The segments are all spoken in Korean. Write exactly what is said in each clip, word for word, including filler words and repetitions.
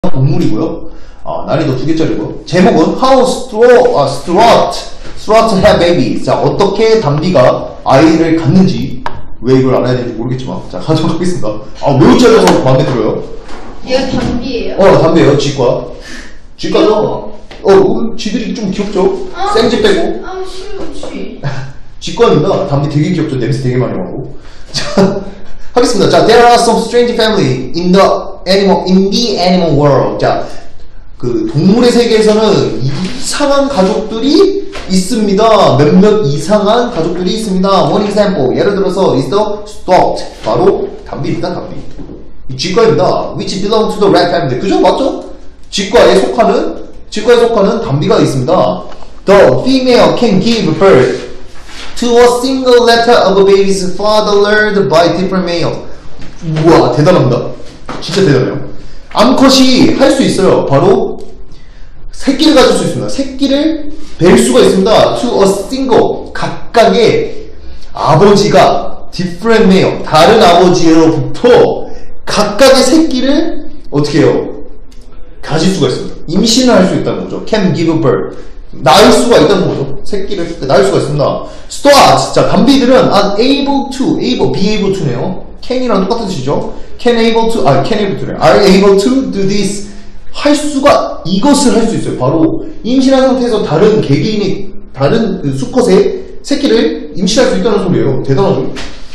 동물이고요. 어, 난이도 두 개짜리고요. 제목은 How Stuart, uh, Stuart, Stuart Had Baby. 자, 어떻게 담비가 아이를 갖는지. 왜 이걸 알아야 되는지 모르겠지만. 자, 가도록 하겠습니다. 아, 매우 짧아서 마음에 들어요. 얘가 담비예요? 어, 담비예요. 쥐과. 쥐과죠? 어, 쥐들이 좀 귀엽죠? 아, 생쥐 빼고. 아, 싫어, 쥐. 쥐과입니다. 담비 되게 귀엽죠? 냄새 되게 많이 나고. 자, 하겠습니다. 자, there are some strange family in the animal, in the animal world. 자, 그 동물의 세계에서는 이상한 가족들이 있습니다. 몇몇 이상한 가족들이 있습니다. One example. 예를 들어서 is the stork. 바로 담비입니다. 담비. 이 쥐과입니다. Which belong to the rat family. 그죠? 맞죠? 쥐과에 속하는 쥐과에 속하는 담비가 있습니다. The female can give birth to a single letter of a baby's father learned by different male. 우와, 대단합니다. 진짜 대단해요. 암컷이 할 수 있어요. 바로 새끼를 가질 수 있습니다. 새끼를 뵐 수가 있습니다. To a single, 각각의 아버지가 different male, 다른 아버지로부터 각각의 새끼를 어떻게 해요? 가질 수가 있습니다. 임신을 할 수 있다는 거죠. Can give birth. 낳을 수가 있다는 거죠. 새끼를 낳을 수가 있습니다. Start. 자, 담비들은 are able to, able, be able to네요. can이랑 똑같은 뜻이죠. Can able to, 아, can able to래. Are able to do this. 할 수가, 이것을 할 수 있어요. 바로 임신한 상태에서 다른 개개인이, 다른 그 수컷의 새끼를 임신할 수 있다는 소리예요. 대단하죠.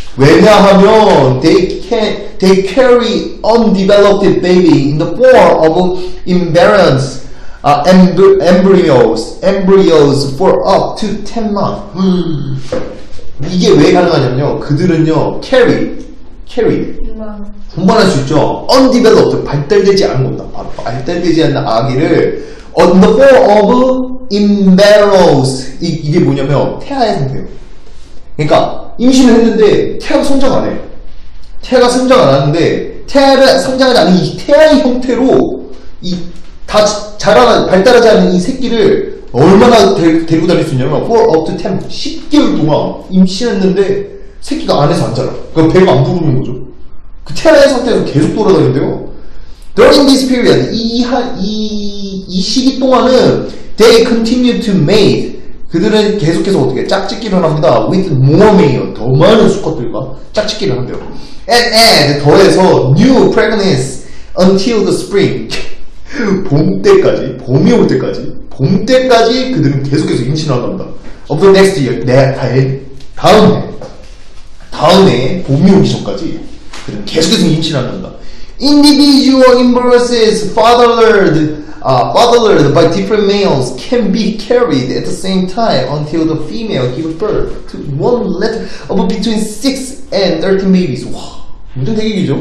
왜냐하면 they can, they carry undeveloped baby in the form of embryos. 아, embry, embryos, embryos for up to ten months. 음. 이게 왜 가능하냐면요. 그들은요, carry, carry. 분반할 수 있죠. undeveloped, 발달되지 않은 겁니다. 바로 발달되지 않는 아기를 on the form of embryos. 이, 이게 뭐냐면, 태아의 상태예요. 그러니까, 임신을 했는데, 태아가 성장 안 해. 태아가 성장 안 하는데, 태아가 성장하지 않은 이 태아의 형태로, 이, 다 자라나, 발달하지 않은 이 새끼를 얼마나 데, 데리고 다닐 수 있냐면 for up to ten, 십 개월 동안 임신했는데 새끼가 안에서 안 자라. 그럼 배가 안 부르는 거죠. 그 태아의 상태에서 계속 돌아다닌대요. During this period, 이, 이, 이 시기 동안은 they continue to mate. 그들은 계속해서 어떻게 짝짓기를 합니다. With more male, 더 많은 수컷들과 짝짓기를 한대요. And add, 더해서 new pregnancies until the spring. 봄 때까지, 봄이 올 때까지, 봄 때까지 그들은 계속해서 임신을 한답니다. Of the next year, 내 다음 해, 다음 해 봄이 오기 전까지 그들은 계속해서 임신을 한답니다. Individual embryos fathered, uh, fathered by different males can be carried at the same time until the female gives birth to one litter of between six and thirteen babies. 와, 완전 되게 길죠?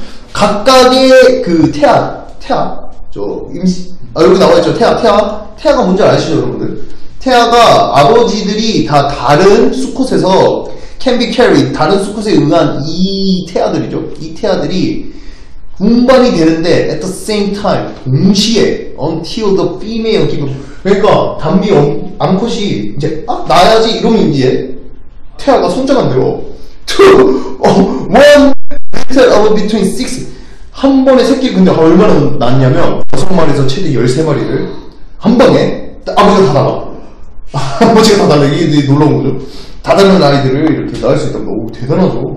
각각의 그 태아, 태아. 저 임신 아 여기 나와있죠. 태아 태아 태아가 뭔지 아시죠 여러분들? 태아가 아버지들이 다 다른 수컷에서 can be carried, 다른 수컷에 의한 이 태아들이죠. 이 태아들이 분반이 되는데 at the same time, 동시에 until the female gives. 그러니까 담비 암컷이 이제 아 나야지 이러면 이제 태아가 성장한대요. two, one litter of between six. 한 번에 새끼 근데 얼마나 낳냐면 여섯 마리에서 최대 열세 마리를 한 번에 아버지가 다 나가. 아버지가 다 날라. 이게 놀라운 거죠. 다 다른 아이들을 이렇게 낳을 수 있다는 거. 오, 대단하죠.